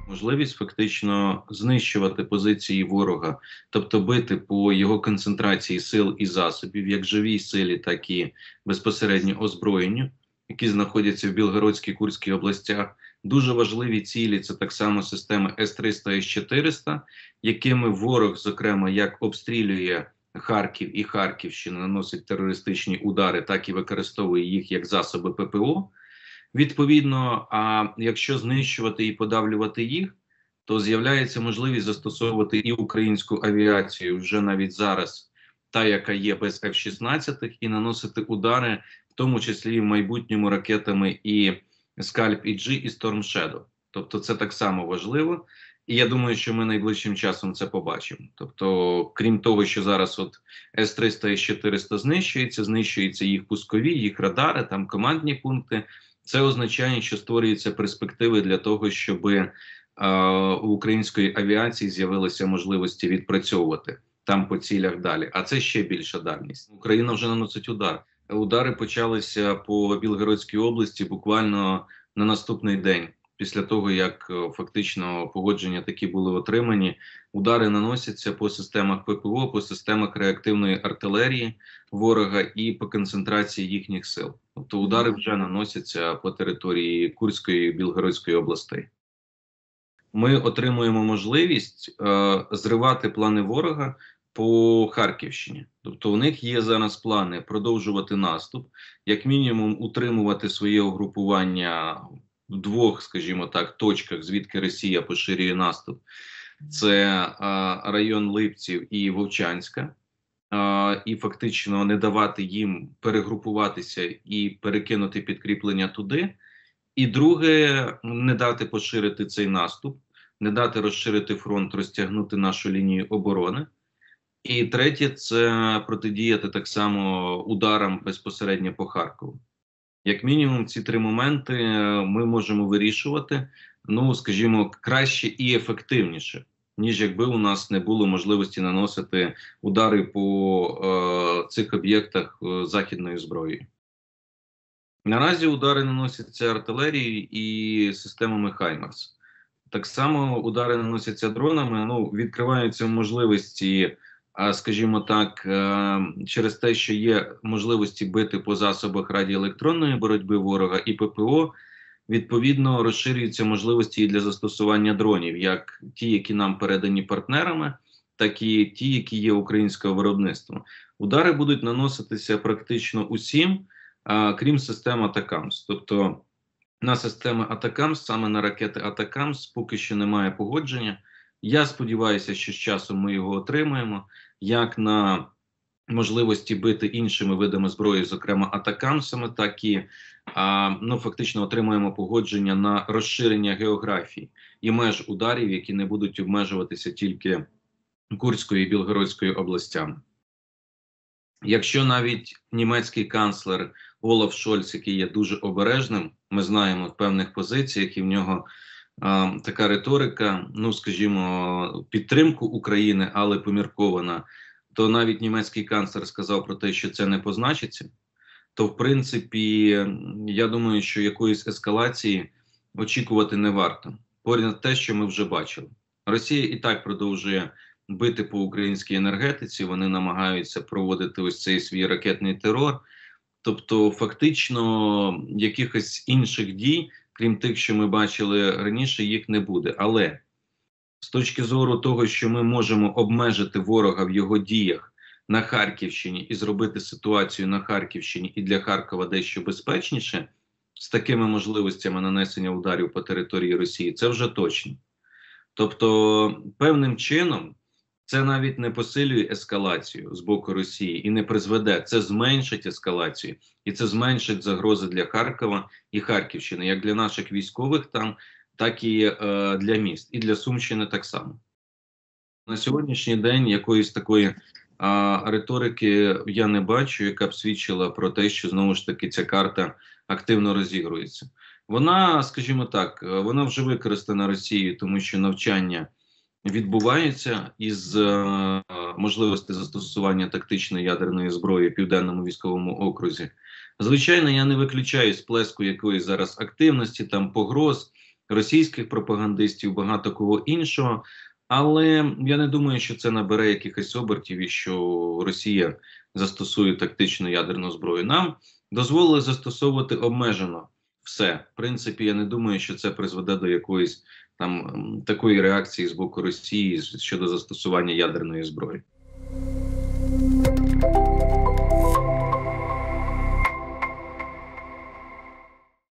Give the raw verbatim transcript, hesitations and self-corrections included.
можливість фактично знищувати позиції ворога, тобто бити по його концентрації сил і засобів, як живій силі, так і безпосередньо озброєнню, які знаходяться в Білгородській, Курській областях. Дуже важливі цілі – це так само системи С триста, С чотириста, якими ворог, зокрема, як обстрілює Харків і Харківщину, наносить терористичні удари, так і використовує їх як засоби П П О. Відповідно, а якщо знищувати і подавлювати їх, то з'являється можливість застосовувати і українську авіацію вже навіть зараз, та яка є без Ф шістнадцять, і наносити удари, в тому числі і в майбутньому ракетами і Скальп І Джі, і Storm Shadow. Тобто це так само важливо. І я думаю, що ми найближчим часом це побачимо. Тобто, крім того, що зараз от С триста, С чотириста знищується, знищуються їх пускові, їх радари, там командні пункти. Це означає, що створюються перспективи для того, щоб е, у української авіації з'явилися можливості відпрацьовувати там по цілях далі. А це ще більша дальність. Україна вже наносить удар. Удари почалися по Білгородській області буквально на наступний день. Після того, як фактично погодження такі були отримані, удари наносяться по системах П П О, по системах реактивної артилерії ворога і по концентрації їхніх сил. Тобто удари вже наносяться по території Курської і Білгородської областей. Ми отримуємо можливість е, зривати плани ворога по Харківщині. Тобто у них є зараз плани продовжувати наступ, як мінімум утримувати своє угрупування в двох, скажімо так, точках, звідки Росія поширює наступ. Це а, район Липців і Вовчанська. А, і фактично не давати їм перегрупуватися і перекинути підкріплення туди. І друге, не дати поширити цей наступ, не дати розширити фронт, розтягнути нашу лінію оборони. І третє, це протидіяти так само ударам безпосередньо по Харкову. Як мінімум, ці три моменти ми можемо вирішувати, ну, скажімо, краще і ефективніше, ніж якби у нас не було можливості наносити удари по е, цих об'єктах е, західною зброєю. Наразі удари наносяться артилерією і системами Хаймарс. Так само удари наносяться дронами, ну, відкриваються можливості, скажімо так, через те, що є можливості бити по засобах радіоелектронної боротьби ворога і П П О, відповідно розширюються можливості і для застосування дронів, як ті, які нам передані партнерами, так і ті, які є українського виробництва. Удари будуть наноситися практично усім, крім систем Атакамс. Тобто на системи Атакамс, саме на ракети Атакамс, поки що немає погодження. Я сподіваюся, що з часом ми його отримаємо, як на можливості бити іншими видами зброї, зокрема атакамсами, так і а, ну, фактично отримаємо погодження на розширення географії і меж ударів, які не будуть обмежуватися тільки Курською і Білгородською областями. Якщо навіть німецький канцлер Олаф Шольц, який є дуже обережним, ми знаємо в певних позиціях, і в нього а, така риторика, ну, скажімо, підтримку України, але поміркована, то навіть німецький канцлер сказав про те, що це не позначиться, то, в принципі, я думаю, що якоїсь ескалації очікувати не варто. Поряд те, що ми вже бачили. Росія і так продовжує бити по українській енергетиці, вони намагаються проводити ось цей свій ракетний терор. Тобто, фактично, якихось інших дій, крім тих, що ми бачили раніше, їх не буде. Але з точки зору того, що ми можемо обмежити ворога в його діях на Харківщині і зробити ситуацію на Харківщині і для Харкова дещо безпечніше, з такими можливостями нанесення ударів по території Росії, це вже точно. Тобто, певним чином, це навіть не посилює ескалацію з боку Росії і не призведе, це зменшить ескалацію. І це зменшить загрози для Харкова і Харківщини, як для наших військових там, так і е, для міст, і для Сумщини так само. На сьогоднішній день якоїсь такої е, риторики я не бачу, яка б свідчила про те, що знову ж таки ця карта активно розігрується. Вона, скажімо так, вона вже використана Росією, тому що навчання відбуваються із е, можливості застосування тактичної ядерної зброї в Південному військовому окрузі. Звичайно, я не виключаю сплеску якоїсь зараз активності, там погроз, російських пропагандистів, багато кого іншого. Але я не думаю, що це набере якихось обертів і що Росія застосує тактичну ядерну зброю. Нам дозволили застосовувати обмежено все. В принципі, я не думаю, що це призведе до якоїсь там такої реакції з боку Росії щодо застосування ядерної зброї.